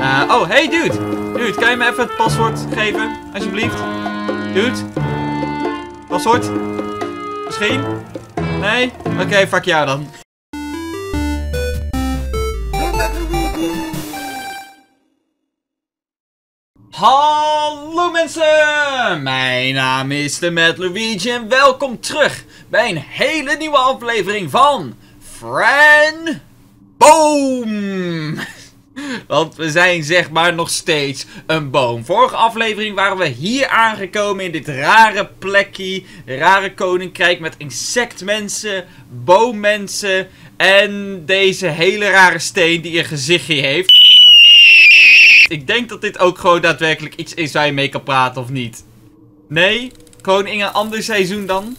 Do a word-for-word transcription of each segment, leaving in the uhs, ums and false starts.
Uh, oh, hey dude. Dude, kan je me even het paswoord geven? Alsjeblieft. Dude. Paswoord? Misschien? Nee? Oké, okay, fuck jou dan. Hallo mensen! Mijn naam is de Mad Luigi en welkom terug bij een hele nieuwe aflevering van Fran Boom! Want we zijn zeg maar nog steeds een boom. Vorige aflevering waren we hier aangekomen in dit rare plekje, rare koninkrijk met insectmensen, boommensen en deze hele rare steen die een gezichtje heeft. Ik denk dat dit ook gewoon daadwerkelijk iets is waar je mee kan praten of niet. Nee? Gewoon in een ander seizoen dan?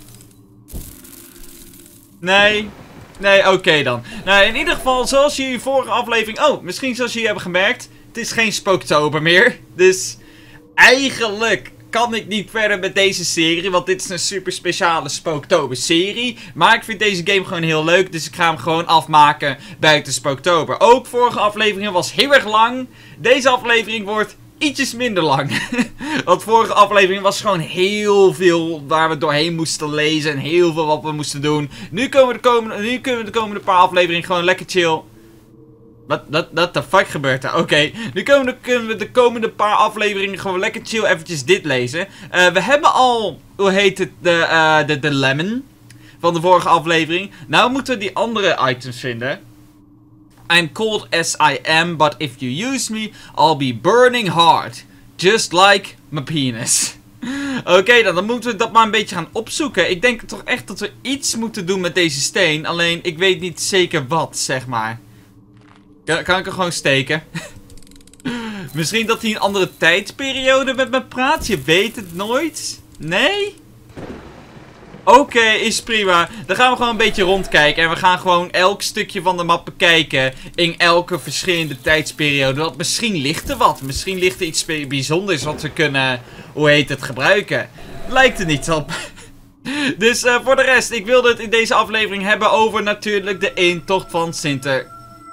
Nee? Nee, oké okay dan. Nou, in ieder geval, zoals jullie vorige aflevering... Oh, misschien zoals jullie hebben gemerkt, het is geen Spooktober meer. Dus eigenlijk kan ik niet verder met deze serie, want dit is een super speciale Spooktober serie. Maar ik vind deze game gewoon heel leuk, dus ik ga hem gewoon afmaken buiten Spooktober. Ook vorige aflevering was heel erg lang. Deze aflevering wordt ietsjes minder lang. Want vorige aflevering was gewoon heel veel waar we doorheen moesten lezen en heel veel wat we moesten doen. Nu kunnen we de komende, nu kunnen we de komende paar afleveringen gewoon lekker chill... Wat, wat, wat de fuck gebeurt er? Oké, okay. Nu kunnen we, kunnen we de komende paar afleveringen gewoon lekker chill eventjes dit lezen. Uh, we hebben al, hoe heet het, de, uh, de, de lemon van de vorige aflevering. Nou moeten we die andere items vinden. I'm cold as I am, but if you use me, I'll be burning hard. Just like my penis. Oké, okay, dan, dan moeten we dat maar een beetje gaan opzoeken. Ik denk toch echt dat we iets moeten doen met deze steen. Alleen, ik weet niet zeker wat, zeg maar. Kan, kan ik er gewoon steken? Misschien dat hij een andere tijdsperiode met me praat? Je weet het nooit? Nee? Oké, okay, is prima. Dan gaan we gewoon een beetje rondkijken. En we gaan gewoon elk stukje van de map bekijken. In elke verschillende tijdsperiode. Want misschien ligt er wat. Misschien ligt er iets bijzonders wat we kunnen, hoe heet het, gebruiken. Lijkt er niet op. Dus uh, voor de rest, ik wilde het in deze aflevering hebben over natuurlijk de intocht van Sinter...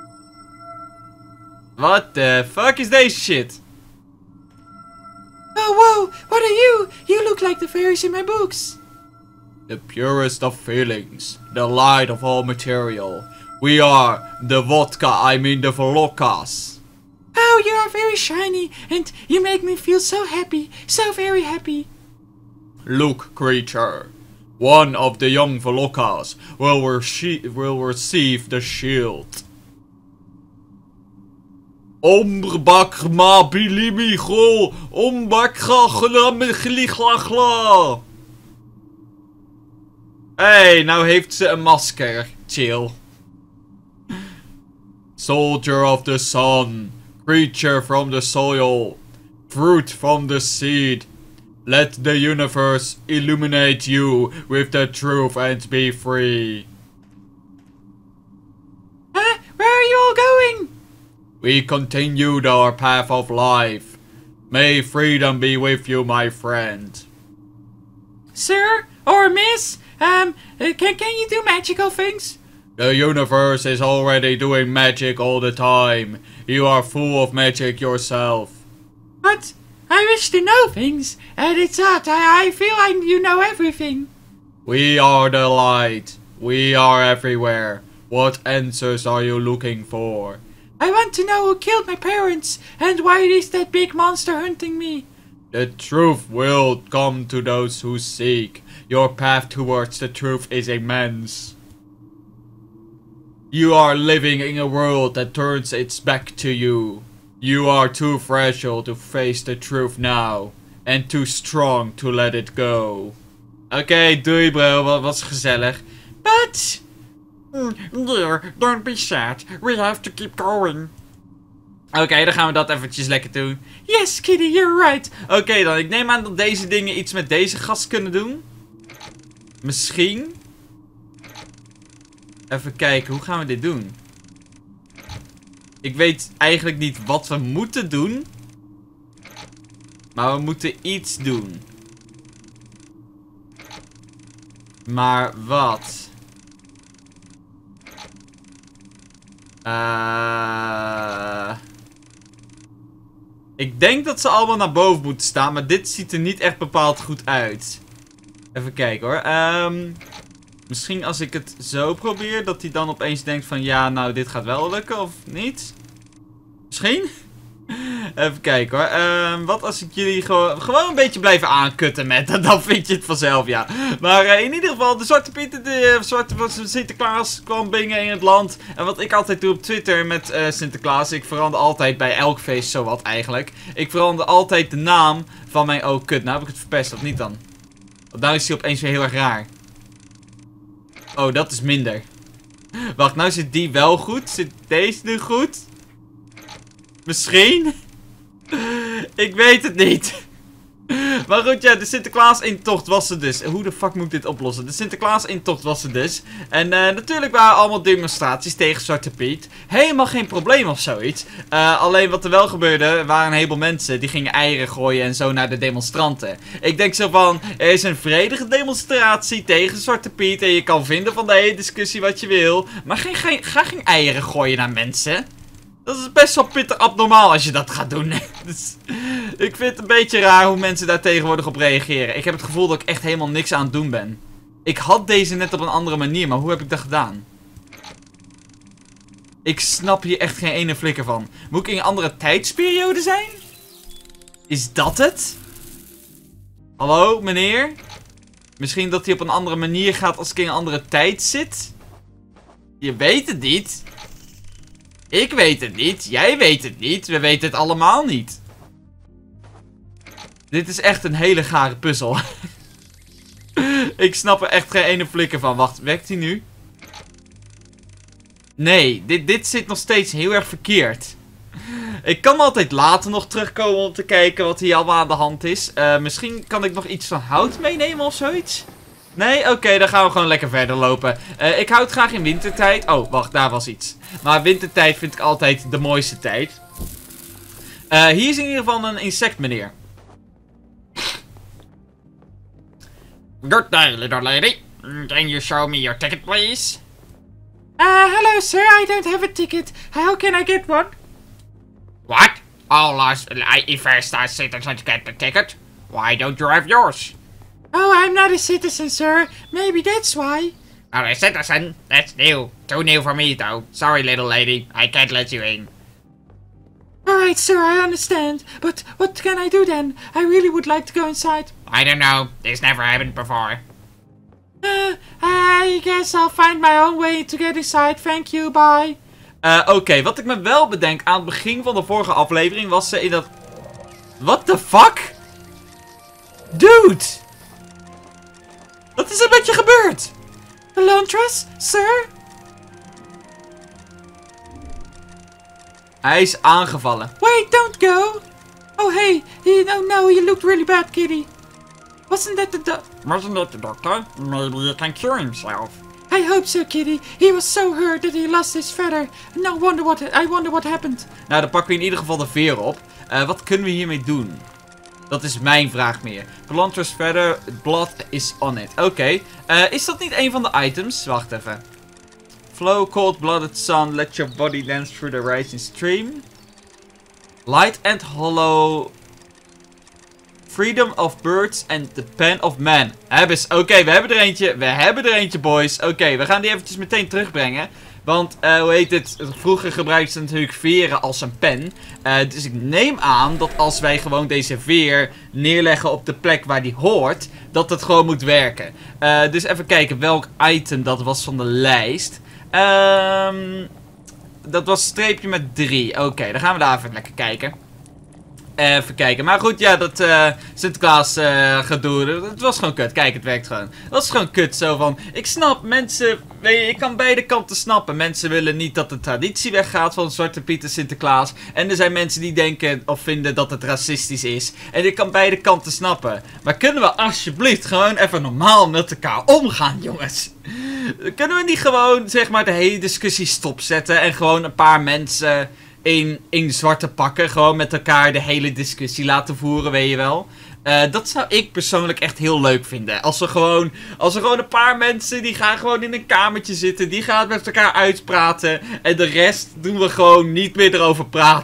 What the fuck is deze shit? Oh wow, what are you? You look like the fairies in my books. The purest of feelings, the light of all material. We are the vodka, I mean the Volokas. Oh, you are very shiny and you make me feel so happy, so very happy. Look, creature, one of the young Volokas will, will receive the shield. Ombakma bilimigo, ombakga glimgligla. Hey, nou heeft ze een masker. Chill. Soldier of the sun, creature from the soil, fruit from the seed. Let the universe illuminate you with the truth and be free. Huh? Where are you all going? We continued our path of life. May freedom be with you, my friend. Sir? Or miss? Um, can, can you do magical things? The universe is already doing magic all the time. You are full of magic yourself. But I wish to know things, and it's odd. I, I feel like you know everything. We are the light. We are everywhere. What answers are you looking for? I want to know who killed my parents, and why is that big monster hunting me? The truth will come to those who seek. Your path towards the truth is immense. You are living in a world that turns its back to you. You are too fragile to face the truth now. And too strong to let it go. Oké, okay, doei bro, wat was gezellig. But... Dear, don't be sad. We have to keep going. Oké, okay, dan gaan we dat eventjes lekker doen. Yes, Kitty, you're right. Oké okay, dan, ik neem aan dat deze dingen iets met deze gast kunnen doen. Misschien. Even kijken, hoe gaan we dit doen? Ik weet eigenlijk niet wat we moeten doen. Maar we moeten iets doen. Maar wat? Uh... Ik denk dat ze allemaal naar boven moeten staan, maar dit ziet er niet echt bepaald goed uit. Even kijken hoor. Um, misschien als ik het zo probeer, dat hij dan opeens denkt van ja, nou dit gaat wel lukken of niet? Misschien? Even kijken hoor. Uh, wat als ik jullie gewoon, gewoon een beetje blijven aankutten met. Dan vind je het vanzelf, ja. Maar uh, in ieder geval, de Zwarte Piet, de, de Zwarte Sinterklaas kwam binnen in het land. En wat ik altijd doe op Twitter met uh, Sinterklaas. Ik verander altijd bij elk feest zowat eigenlijk. Ik verander altijd de naam van mijn... Oh kut, nou heb ik het verpest, of niet dan? Want nou is hij opeens weer heel erg raar. Oh, dat is minder. Wacht, nou zit die wel goed. Zit deze nu goed? Misschien? Ik weet het niet. Maar goed, ja, de Sinterklaas-intocht was er dus. Hoe de fuck moet ik dit oplossen? De Sinterklaas-intocht was er dus. En uh, natuurlijk waren allemaal demonstraties tegen Zwarte Piet. Helemaal geen probleem of zoiets. Uh, alleen wat er wel gebeurde, waren een heleboel mensen die gingen eieren gooien en zo naar de demonstranten. Ik denk zo van, er is een vredige demonstratie tegen Zwarte Piet. En je kan vinden van de hele discussie wat je wil. Maar geen, geen, ga geen eieren gooien naar mensen. Dat is best wel pittig abnormaal als je dat gaat doen. Dus, ik vind het een beetje raar hoe mensen daar tegenwoordig op reageren. Ik heb het gevoel dat ik echt helemaal niks aan het doen ben. Ik had deze net op een andere manier, maar hoe heb ik dat gedaan? Ik snap hier echt geen ene flikker van. Moet ik in een andere tijdsperiode zijn? Is dat het? Hallo, meneer? Misschien dat hij op een andere manier gaat als ik in een andere tijd zit? Je weet het niet. Ik weet het niet. Jij weet het niet. We weten het allemaal niet. Dit is echt een hele gare puzzel. Ik snap er echt geen ene flikker van. Wacht, werkt hij nu? Nee, dit, dit zit nog steeds heel erg verkeerd. Ik kan altijd later nog terugkomen om te kijken wat hier allemaal aan de hand is. Uh, misschien kan ik nog iets van hout meenemen of zoiets? Nee? Oké, okay, dan gaan we gewoon lekker verder lopen. Uh, ik houd graag in wintertijd. Oh, wacht, daar was iets. Maar wintertijd vind ik altijd de mooiste tijd. Uh, hier is in ieder geval een insect, meneer. Good day, little lady. Can you show me your ticket, please? Uh, hello, sir. I don't have a ticket. How can I get one? What? All us first-class citizens get the ticket. Why don't you have yours? Oh, I'm not a citizen, sir. Maybe that's why. Oh, a citizen? That's new. Too new for me, though. Sorry, little lady. I can't let you in. Alright, sir, I understand. But what can I do then? I really would like to go inside. I don't know. This never happened before. Uh, I guess I'll find my own way to get inside. Thank you, bye. Uh, Oké, okay, wat ik me wel bedenk aan het begin van de vorige aflevering was ze in dat... What the fuck? Dude! Wat is er met je gebeurd? Elantris, sir? Hij is aangevallen. Wait, don't go! Oh, hey, he, oh no, you looked really bad, kitty. Wasn't that the doc- Wasn't that the doctor? Maybe he can cure himself. I hope so, kitty. He was so hurt that he lost his feather. No wonder what- I wonder what happened. Nou, dan pakken we in ieder geval de veer op. Uh, wat kunnen we hiermee doen? Dat is mijn vraag meer. Planters verder, blood is on it. Oké, okay. uh, is dat niet een van de items? Wacht even. Flow cold-blooded sun, let your body dance through the rising stream. Light and hollow. Freedom of birds and the pen of man. Oké, okay, we hebben er eentje. We hebben er eentje, boys. Oké, okay, we gaan die eventjes meteen terugbrengen. Want, uh, hoe heet het? Vroeger gebruikten ze natuurlijk veren als een pen. Uh, dus ik neem aan dat als wij gewoon deze veer neerleggen op de plek waar die hoort, dat het gewoon moet werken. Uh, dus even kijken welk item dat was van de lijst. Um, dat was streepje met drie. Oké, okay, dan gaan we daar even lekker kijken. Even kijken. Maar goed, ja, dat uh, Sinterklaas uh, gedoe. Het was gewoon kut. Kijk, het werkt gewoon. Het was gewoon kut zo van. Ik snap, mensen. Weet je, ik kan beide kanten snappen. Mensen willen niet dat de traditie weggaat van Zwarte Piet en Sinterklaas. En er zijn mensen die denken of vinden dat het racistisch is. En ik kan beide kanten snappen. Maar kunnen we alsjeblieft gewoon even normaal met elkaar omgaan, jongens? Kunnen we niet gewoon, zeg maar, de hele discussie stopzetten en gewoon een paar mensen in, in zwarte pakken gewoon met elkaar de hele discussie laten voeren, weet je wel? Uh, dat zou ik persoonlijk echt heel leuk vinden. Als er gewoon, als er gewoon een paar mensen die gaan gewoon in een kamertje zitten, die gaan met elkaar uitpraten en de rest doen we gewoon niet meer erover praten.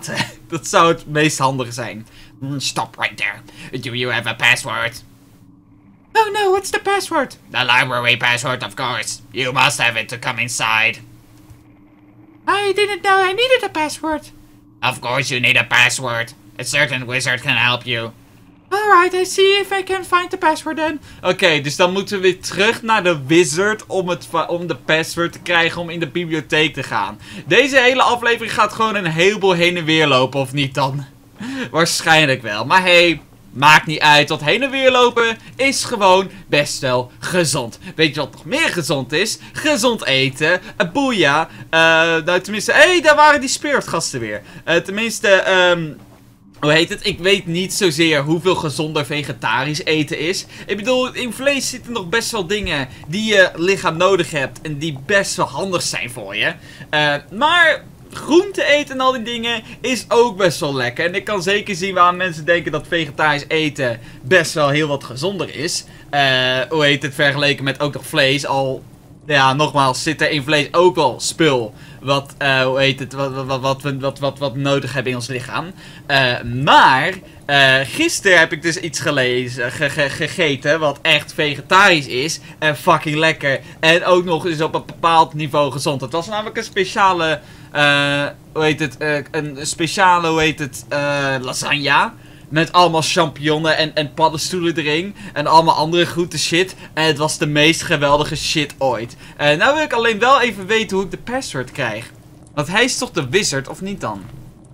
Dat zou het meest handige zijn. Mm, Stop right there. Do you have a password? Oh no, what's the password? The library password, of course. You must have it to come inside. I didn't know I needed a password. Of course you need a password. A certain wizard can help you. Alright, I see if I can find the password then. Oké, okay, dus dan moeten we weer terug naar de wizard om, het, om de password te krijgen om in de bibliotheek te gaan. Deze hele aflevering gaat gewoon een heleboel heen en weer lopen, of niet dan? Waarschijnlijk wel, maar hey, maakt niet uit, want heen en weer lopen is gewoon best wel gezond. Weet je wat nog meer gezond is? Gezond eten, uh, boeia, uh, nou tenminste, hé, hey, daar waren die spiritgasten weer. Uh, tenminste, um, hoe heet het? Ik weet niet zozeer hoeveel gezonder vegetarisch eten is. Ik bedoel, in vlees zitten nog best wel dingen die je lichaam nodig hebt en die best wel handig zijn voor je. Uh, maar groente eten en al die dingen is ook best wel lekker. En ik kan zeker zien waarom mensen denken dat vegetarisch eten best wel heel wat gezonder is. Uh, hoe heet het? Vergeleken met ook nog vlees. Al, ja, nogmaals, zit er in vlees ook wel spul. Wat, uh, hoe heet het? Wat, wat, wat, wat, wat, wat, wat we nodig hebben in ons lichaam. Uh, maar, uh, gisteren heb ik dus iets gelezen, ge, ge, gegeten. Wat echt vegetarisch is. En fucking lekker. En ook nog eens op een bepaald niveau gezond. Het was namelijk een speciale. Uh, hoe heet het? Uh, een speciale, hoe heet het? Uh, lasagne. Met allemaal champignonnen en, en paddenstoelen erin. En allemaal andere goede shit. En het was de meest geweldige shit ooit. Uh, nou wil ik alleen wel even weten hoe ik de password krijg. Want hij is toch de wizard, of niet dan?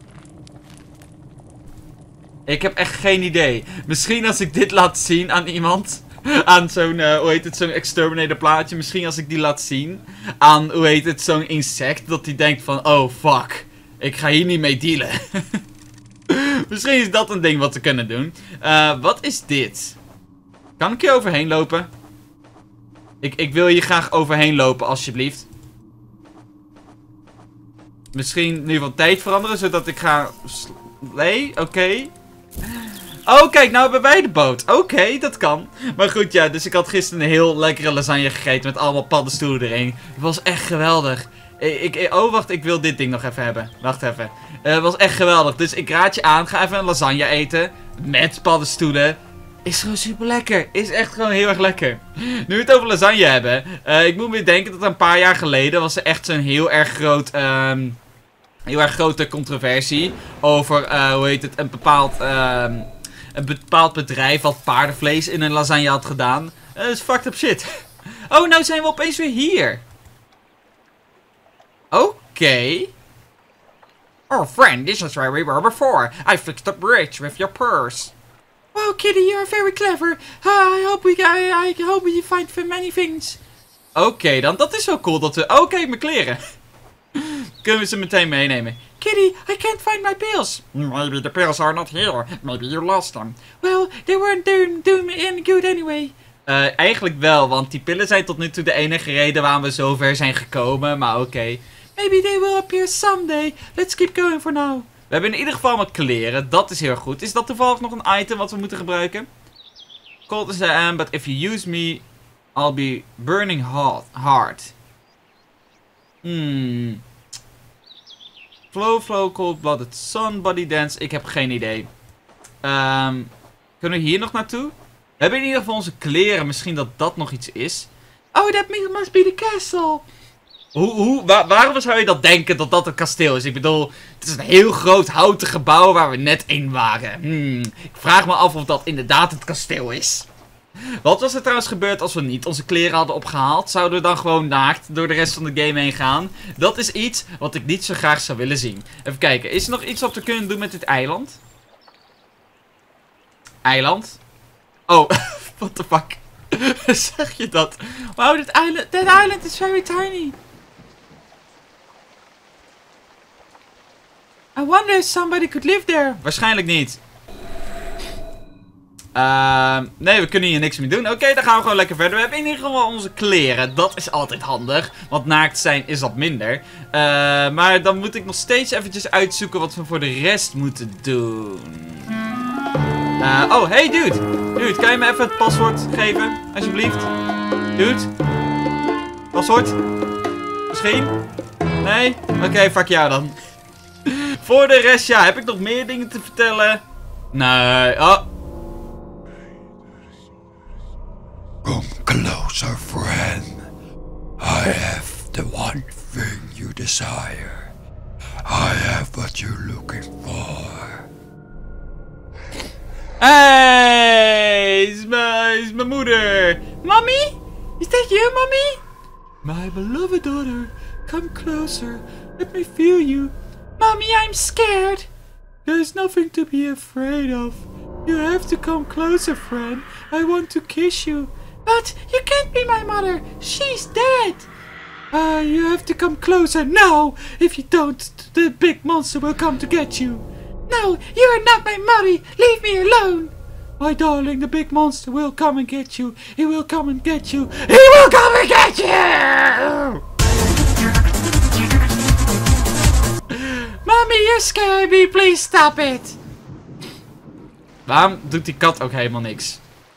Ik heb echt geen idee. Misschien als ik dit laat zien aan iemand. Aan zo'n, uh, hoe heet het, zo'n exterminator plaatje. Misschien als ik die laat zien. Aan, hoe heet het, zo'n insect. Dat die denkt van, oh fuck. Ik ga hier niet mee dealen. Misschien is dat een ding wat we kunnen doen. Uh, wat is dit? Kan ik hier overheen lopen? Ik, ik wil hier graag overheen lopen, alsjeblieft. Misschien nu van tijd veranderen, zodat ik ga... Nee, oké. Okay. Oh, kijk, nou hebben wij de boot. Oké, okay, dat kan. Maar goed, ja, dus ik had gisteren een heel lekkere lasagne gegeten met allemaal paddenstoelen erin. Het was echt geweldig. Ik, ik, oh, wacht, ik wil dit ding nog even hebben. Wacht even. Het uh, was echt geweldig. Dus ik raad je aan, ga even een lasagne eten. Met paddenstoelen. Is gewoon super lekker. Is echt gewoon heel erg lekker. Nu we het over lasagne hebben. Uh, ik moet me denken dat een paar jaar geleden was er echt zo'n heel erg groot... Um, heel erg grote controversie. Over, uh, hoe heet het, een bepaald... Um, een bepaald bedrijf wat paardenvlees in een lasagne had gedaan. Dat uh, is fucked up shit. Oh, nou zijn we opeens weer hier. Oké. Okay. Oh, friend, this is where we were before. I fixed the bridge with your purse. Wow, Kitty, you're very clever. Uh, I hope we, I, I hope we find many things. Oké, okay, dan. Dat is wel cool dat we... Oké, okay, mijn kleren. Kunnen we ze meteen meenemen? Kitty, I can't find my pills. Maybe the pills are not here. Maybe you lost them. Well, they weren't doing, doing me any good anyway. Uh, eigenlijk wel, want die pillen zijn tot nu toe de enige reden waarom we zover zijn gekomen, maar oké. Okay. Maybe they will appear someday. Let's keep going for now. We hebben in ieder geval wat kleren, dat is heel goed. Is dat toevallig nog een item wat we moeten gebruiken? Cold as I am, but if you use me, I'll be burning hot, hard. Hmm. Flow, flow, cold-blooded sun, body dance. Ik heb geen idee. Um, kunnen we hier nog naartoe? We hebben in ieder geval onze kleren. Misschien dat dat nog iets is. Oh, that must be the castle. Hoe, hoe, waar, waarom zou je dat denken dat dat een kasteel is? Ik bedoel, het is een heel groot houten gebouw waar we net in waren. Hmm, ik vraag me af of dat inderdaad het kasteel is. Wat was er trouwens gebeurd als we niet onze kleren hadden opgehaald? Zouden we dan gewoon naakt door de rest van de game heen gaan? Dat is iets wat ik niet zo graag zou willen zien. Even kijken, is er nog iets wat we kunnen doen met dit eiland? Eiland? Oh, what the fuck? Zeg je dat? Wow, that island, that island is very tiny. I wonder if somebody could live there. Waarschijnlijk niet. Uh, nee, we kunnen hier niks meer doen. Oké, okay, dan gaan we gewoon lekker verder. We hebben in ieder geval onze kleren. Dat is altijd handig. Want naakt zijn is wat minder. Uh, maar dan moet ik nog steeds eventjes uitzoeken wat we voor de rest moeten doen. Uh, oh, hey dude. Dude, kan je me even het paswoord geven? Alsjeblieft. Dude. Paswoord? Misschien? Nee? Oké, okay, fuck jou dan. Voor de rest, ja, heb ik nog meer dingen te vertellen? Nee, oh. Come closer, friend. I have the one thing you desire. I have what you're looking for. Hey, is mijn moeder. Mommy? Is that you, Mommy? My beloved daughter, come closer. Let me feel you. Mommy, I'm scared. There's nothing to be afraid of. You have to come closer, friend. I want to kiss you. But you can't be my mother. She's dead. Ah, uh, you have to come closer now. If you don't, the big monster will come to get you. No, you're not my mommy. Leave me alone. My darling, the big monster will come and get you. He will come and get you. He will come and get you! Mommy, you scare me. Please stop it. Waarom doet die kat ook helemaal niks?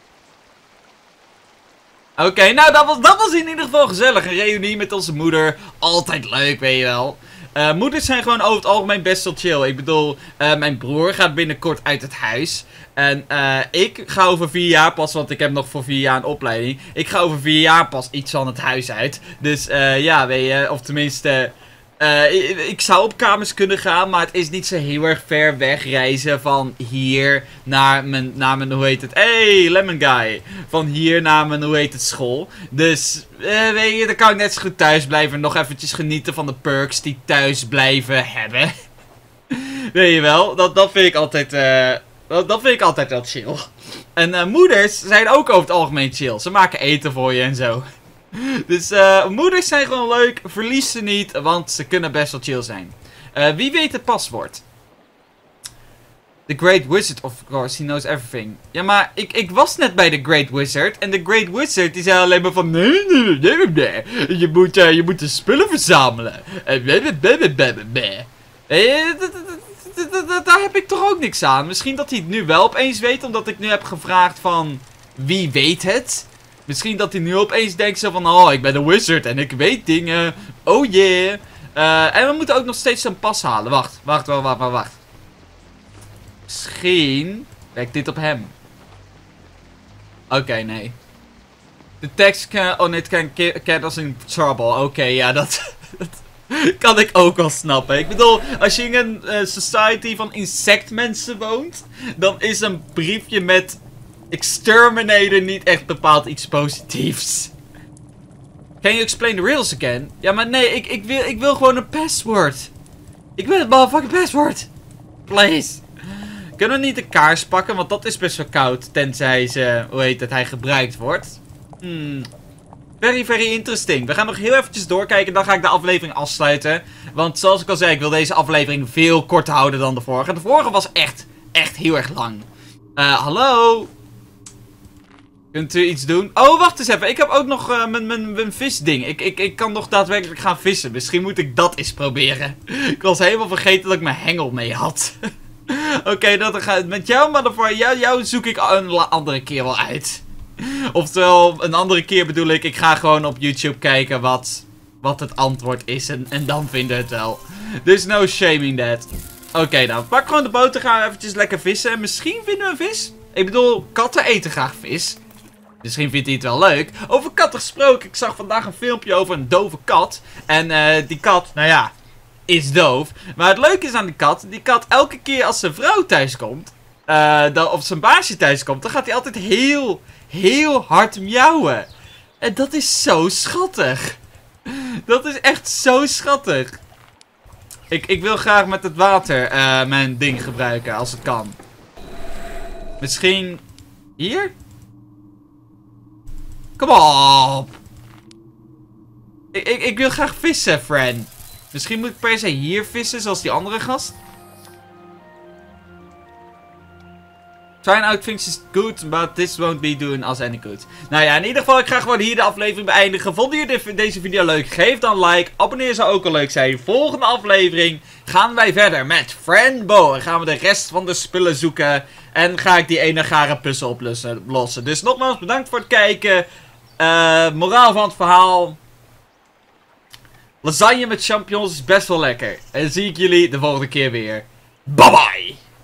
Oké, okay, nou dat was, dat was in ieder geval gezellig. Een reunie met onze moeder. Altijd leuk, weet je wel. Uh, moeders zijn gewoon over het algemeen best wel chill. Ik bedoel, uh, mijn broer gaat binnenkort uit het huis. En uh, ik ga over vier jaar pas, want ik heb nog voor vier jaar een opleiding. Ik ga over vier jaar pas iets van het huis uit. Dus uh, ja, weet je, of tenminste... Uh, ik, ik zou op kamers kunnen gaan, maar het is niet zo heel erg ver weg reizen van hier naar mijn, naar mijn hoe heet het, hey, Lemon Guy. Van hier naar mijn, hoe heet het, school. Dus, uh, weet je, dan kan ik net zo goed thuis blijven en nog eventjes genieten van de perks die thuis blijven hebben. Weet je wel, dat, dat vind ik altijd, uh, dat, dat vind ik altijd wel chill. En uh, moeders zijn ook over het algemeen chill. Ze maken eten voor je en zo. Dus uh, moeders zijn gewoon leuk, verlies ze niet, want ze kunnen best wel chill zijn. Uh, wie weet het paswoord? The Great Wizard, of course, he knows everything. Ja, maar ik, ik was net bij The Great Wizard en The Great Wizard die zei alleen maar van... Nee, nee, nee, nee, je moet, uh, je moet de spullen verzamelen. Daar heb ik toch ook niks aan. Misschien dat hij het nu wel opeens weet, omdat ik nu heb gevraagd van... Wie weet het? Misschien dat hij nu opeens denkt zo van, oh, ik ben een wizard en ik weet dingen. Oh yeah. Uh, en we moeten ook nog steeds een pas halen. Wacht, wacht, wacht, wacht, wacht. Misschien werkt dit op hem. Oké, okay, nee. De tekst can, on it can get us in trouble. Oké, okay, ja, dat, dat kan ik ook wel snappen. Ik bedoel, als je in een uh, society van insectmensen woont, dan is een briefje met... Exterminator niet echt bepaald iets positiefs. Can you explain the rules again? Ja, maar nee, ik, ik, wil, ik wil gewoon een password. Ik wil het motherfucking password. Please. Kunnen we niet de kaars pakken, want dat is best wel koud. Tenzij ze, hoe heet het, hij gebruikt wordt. Hmm. Very, very interesting. We gaan nog heel eventjes doorkijken, dan ga ik de aflevering afsluiten. Want zoals ik al zei, ik wil deze aflevering veel korter houden dan de vorige. De vorige was echt, echt heel erg lang. Uh, hallo? Kunt u iets doen? Oh, wacht eens even. Ik heb ook nog uh, mijn, mijn, mijn visding. Ik, ik, ik kan nog daadwerkelijk gaan vissen. Misschien moet ik dat eens proberen. Ik was helemaal vergeten dat ik mijn hengel mee had. Oké, okay, dat gaat met jou, maar voor jou, jou zoek ik een andere keer wel uit. Oftewel, een andere keer bedoel ik, ik ga gewoon op YouTube kijken wat, wat het antwoord is. En, en dan vinden we het wel. There's no shame in that. Oké, okay, dan pak gewoon de boot en gaan we eventjes lekker vissen. En misschien vinden we vis. Ik bedoel, katten eten graag vis. Misschien vindt hij het wel leuk. Over katten gesproken. Ik zag vandaag een filmpje over een dove kat. En uh, die kat, nou ja, is doof. Maar het leuke is aan die kat. Die kat elke keer als zijn vrouw thuis komt. Uh, dan, of zijn baasje thuis komt. Dan gaat hij altijd heel, heel hard miauwen. En dat is zo schattig. Dat is echt zo schattig. Ik, ik wil graag met het water uh, mijn ding gebruiken. Als het kan. Misschien hier? Kom op. Ik, ik, ik wil graag vissen, friend. Misschien moet ik per se hier vissen, zoals die andere gast. Trying out things is good, but this won't be doing us any good. Nou ja, in ieder geval, ik ga gewoon hier de aflevering beëindigen. Vonden jullie deze video leuk? Geef dan een like. Abonneer zou ook al leuk zijn. Volgende aflevering gaan wij verder met Friend Bo. En gaan we de rest van de spullen zoeken. En ga ik die ene gare puzzel oplossen. Dus nogmaals, bedankt voor het kijken. Uh, moraal van het verhaal. Lasagne met champignons is best wel lekker. En dan zie ik jullie de volgende keer weer. Bye bye!